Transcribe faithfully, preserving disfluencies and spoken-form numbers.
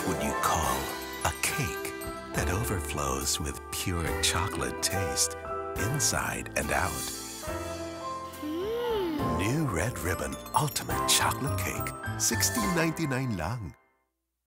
would you call a cake that overflows with pure chocolate taste, inside and out? Mm. New Red Ribbon Ultimate Chocolate Cake, sixteen ninety-nine lang.